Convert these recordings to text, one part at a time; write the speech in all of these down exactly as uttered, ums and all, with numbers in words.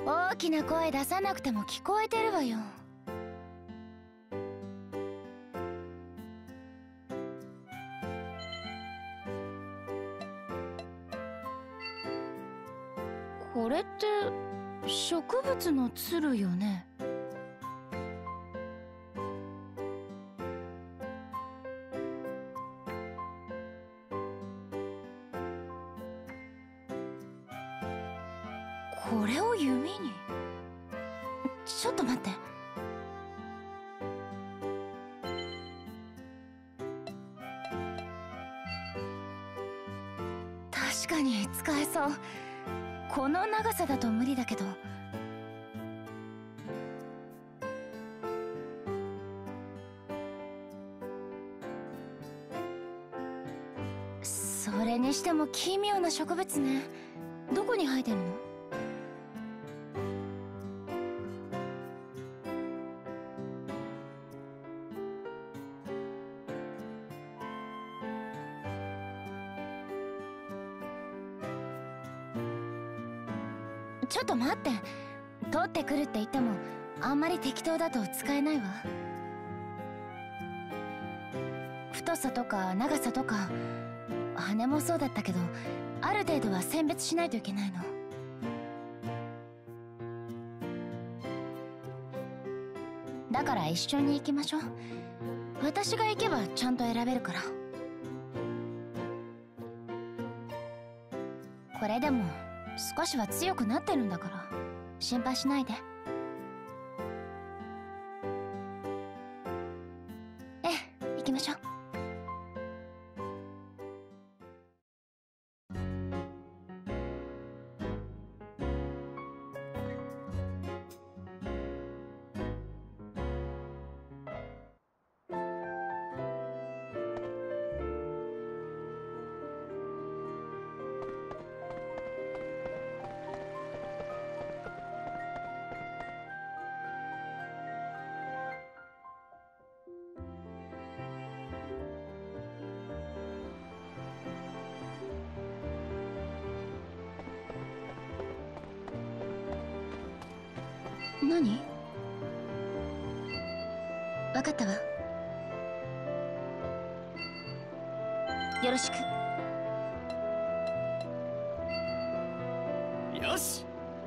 大きな声出さなくても聞こえてるわよ。これって植物のつるよね。これを弓に。ちょっと待って。確かに使えそう。この長さだと無理だけど。それにしても奇妙な植物ね。どこに生えてるの？ちょっと待って。取ってくるって言ってもあんまり適当だと使えないわ。太さとか長さとか羽もそうだったけど、ある程度は選別しないといけないの。だから一緒に行きましょう。私が行けばちゃんと選べるから。これでも少しは強くなってるんだから心配しないで。ええ、行きましょう。何？分かったわ。よろしく。 よし。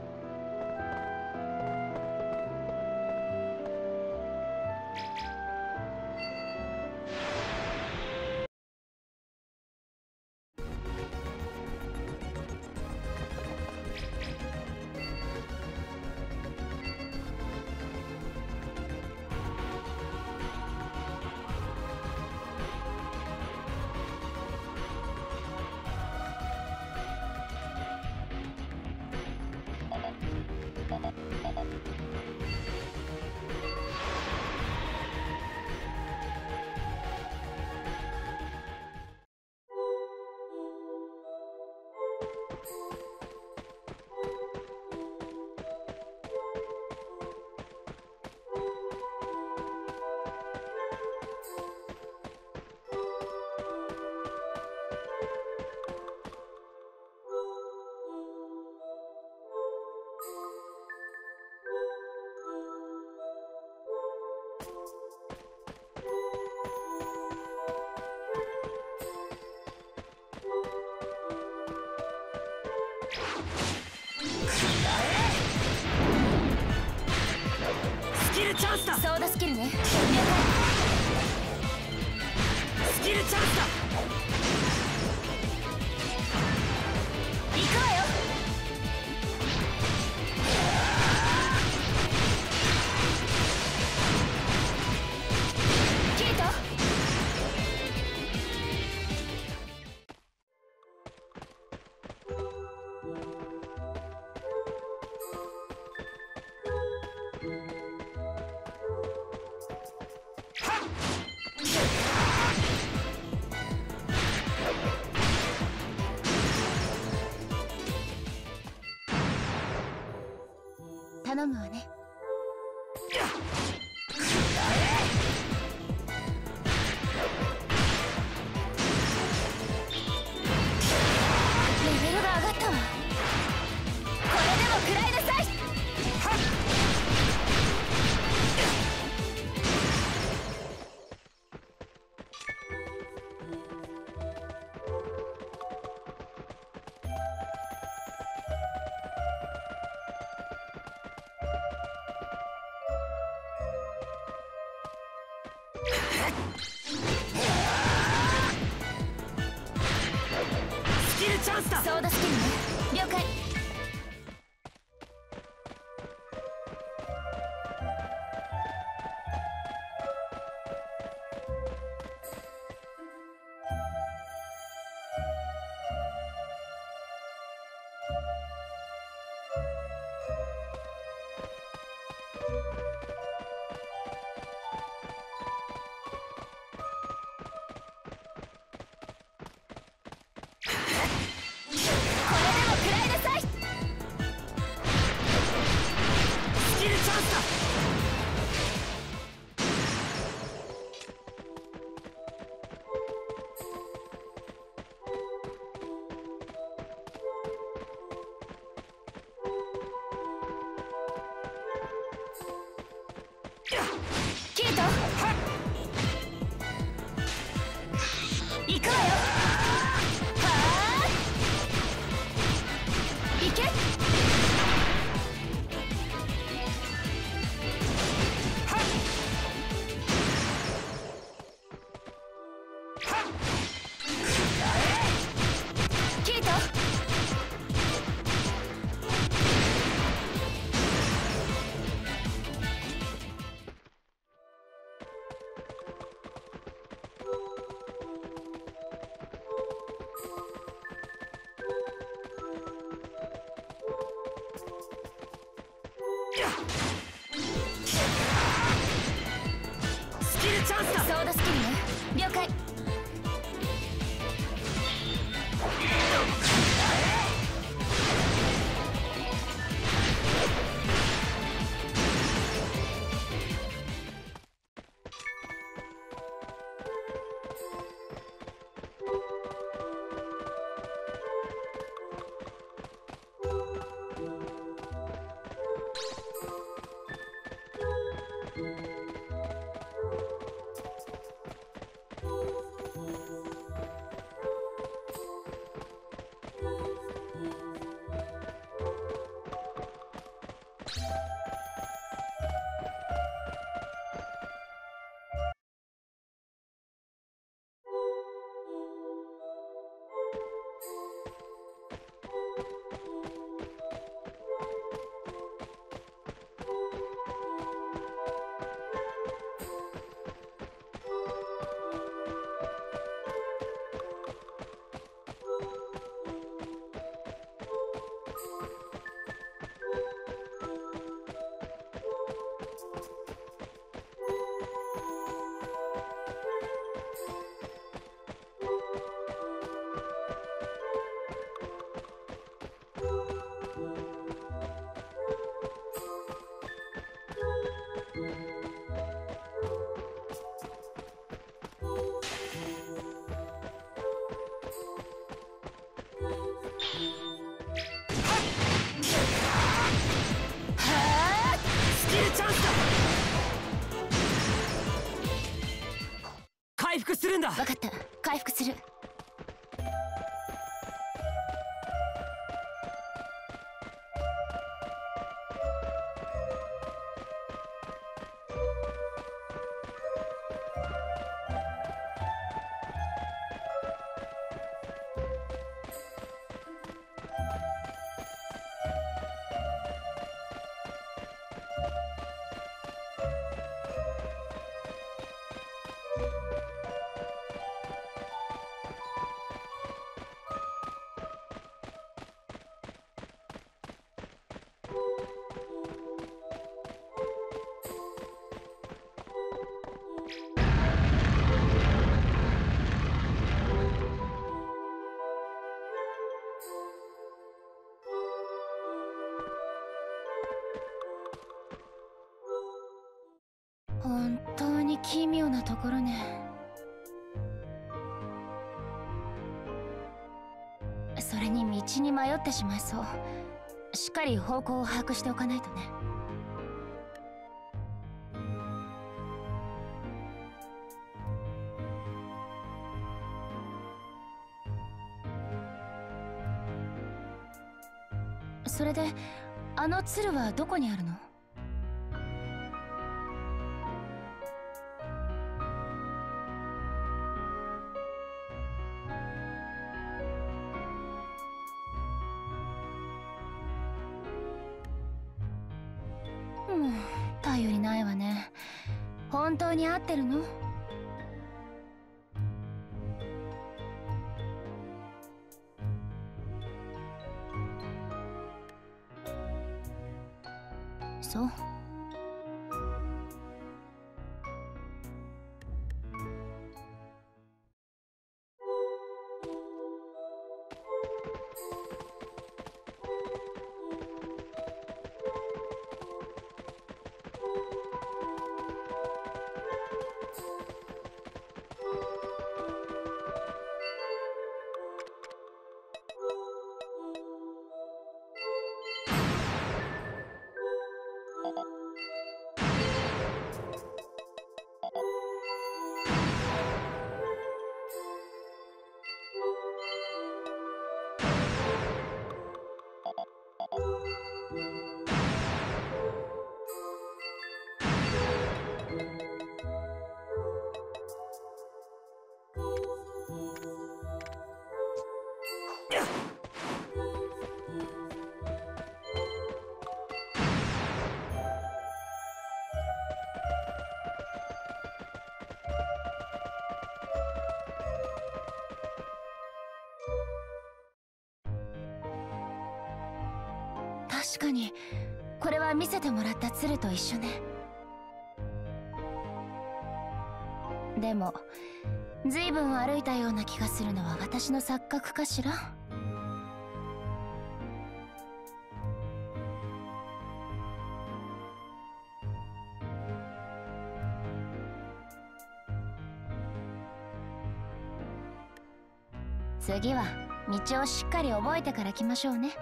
スキルチャンスだ。 ソーダスキルね。了解。 スキルチャンスだ。 行くわよ。キリト。頼むわね。レベルが上がったわ。これでも食らいなさい。 スキルチャンスだ。 ソーダスキルね。了解。キート、行くわよ。はあ、行け。キート、 スキルチャンスだ。 ソーダスキルね。了解。 回復するんだ。 分かった、回復する。本当に奇妙なところね。それに道に迷ってしまいそう。しっかり方向を把握しておかないとね。それであの鶴はどこにあるの？ 頼りないわね。本当に合ってるの？そう。確かにこれは見せてもらった鶴と一緒ね。でも随分歩いたような気がするのは私の錯覚かしら。次は道をしっかり覚えてから来ましょうね。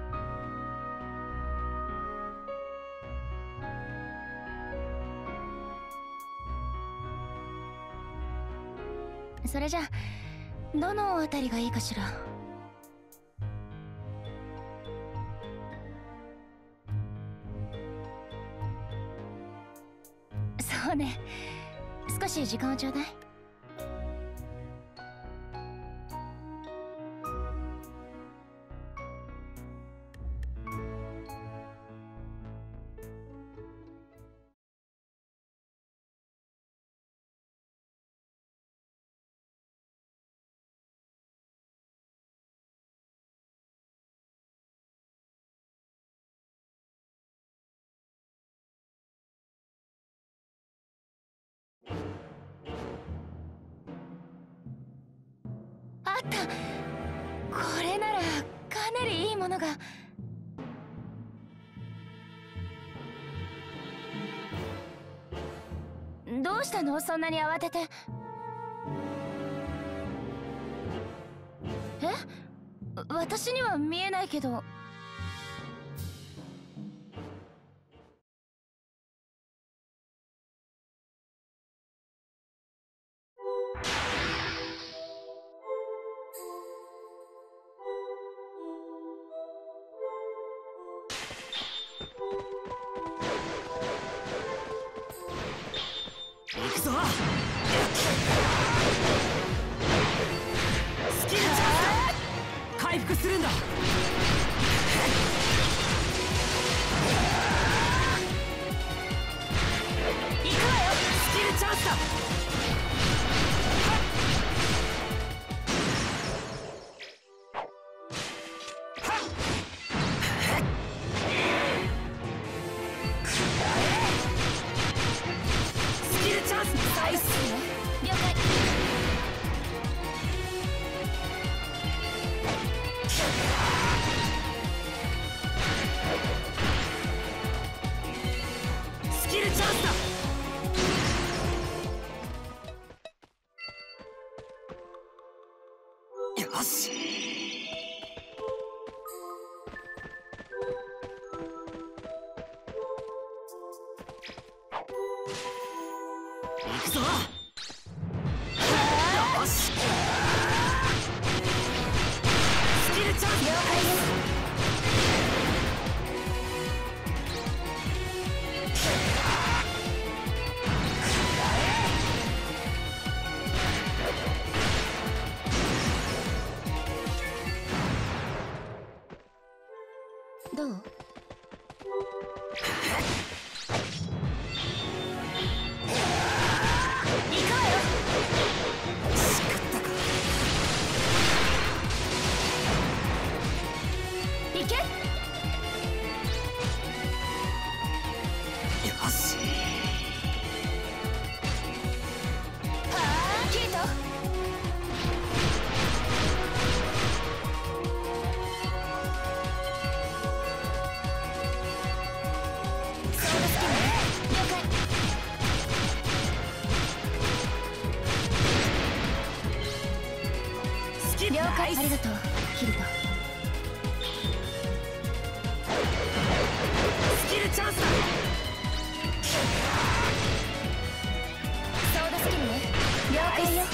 それじゃどの辺りがいいかしら。そうね、少し時間をちょうだい。あった。これならかなりいいものが。どうしたの、そんなに慌てて。え、私には見えないけど。 行くぞ。スキルチャンスだ。回復するんだ。行くわよ。スキルチャンスだ。よし。行くぞ。よし。スキルチャンス。了解です。どう？ け。よし。 はあキリト。ソードスキル了解。 スキル了解。ありがとうキリト。 スキルチャンスだ。 ソードスキルね了解よ。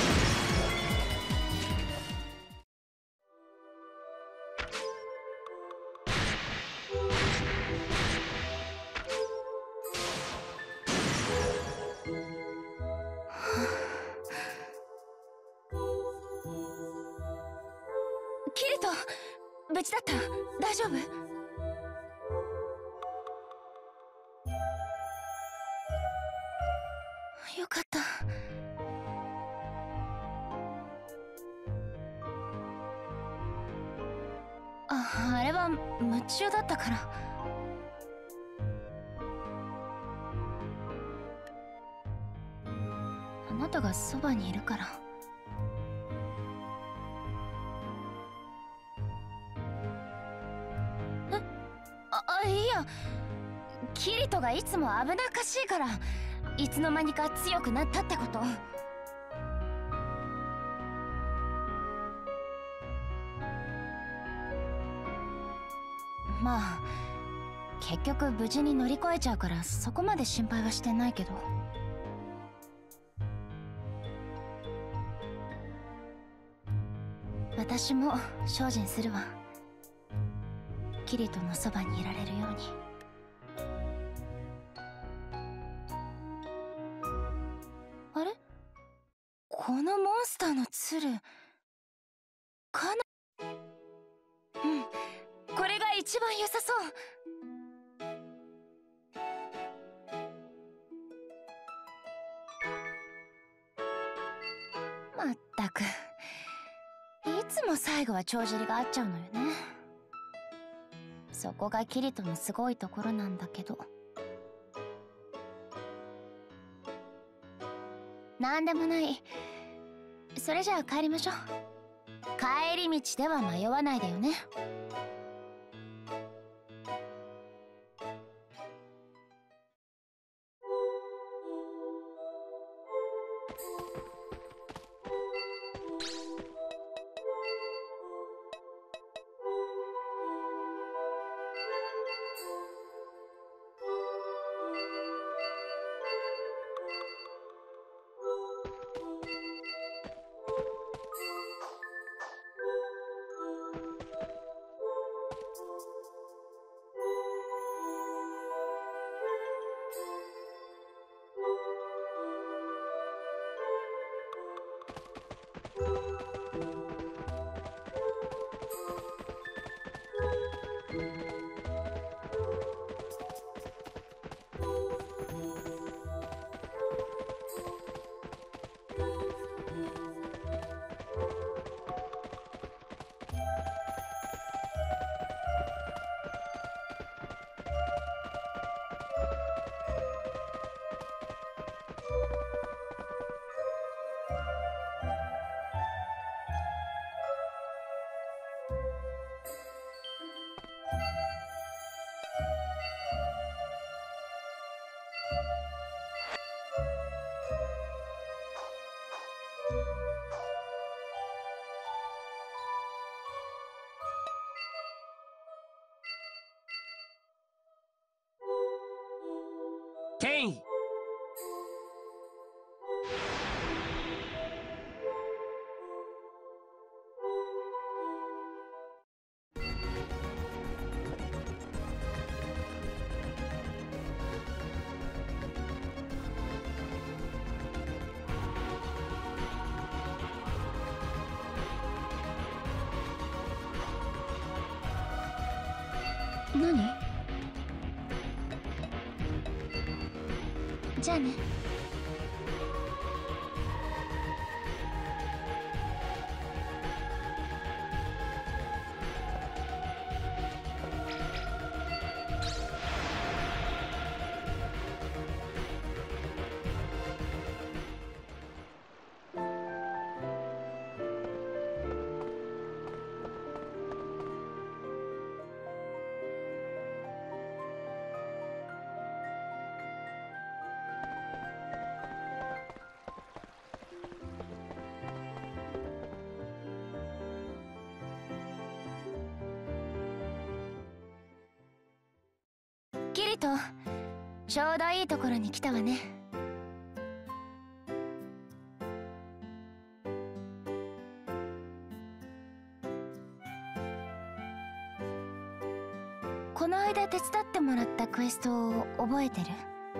キリト無事だった？大丈夫？よかった。あ、あれは夢中だったから。あなたがそばにいるから。え、あ、あ、いや、キリトがいつも危なっかしいからいつの間にか強くなったってこと。まあ結局無事に乗り越えちゃうからそこまで心配はしてないけど。私も精進するわ。キリトのそばにいられるように。あれ？このモンスターの鶴かな。うん、これが一番良さそう。まったくいつも最後は帳尻が合っちゃうのよね。そこがキリトのすごいところなんだけど。なんでもない。それじゃあ帰りましょう。帰り道では迷わないでよね。 ケイン。 何？じゃあね。 ト、ちょうどいいところに来たわね。この間手伝ってもらったクエストを覚えてる？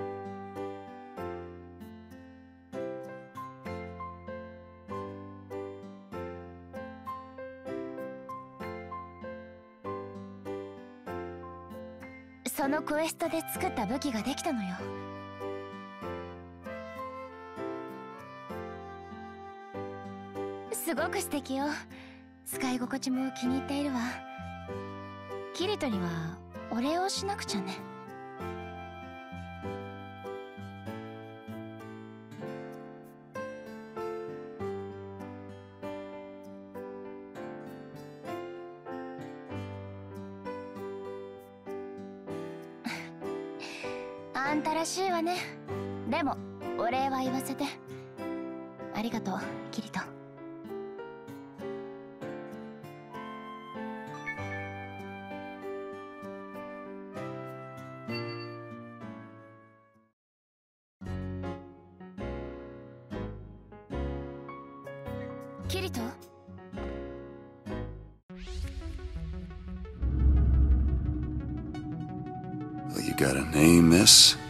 そのクエストで作った武器ができたのよ。すごく素敵よ。使い心地も気に入っているわ。キリトにはお礼をしなくちゃね。あんたらしいわね。でもお礼は言わせて。ありがとう、キリト。キリト？ Well, you got a name, miss?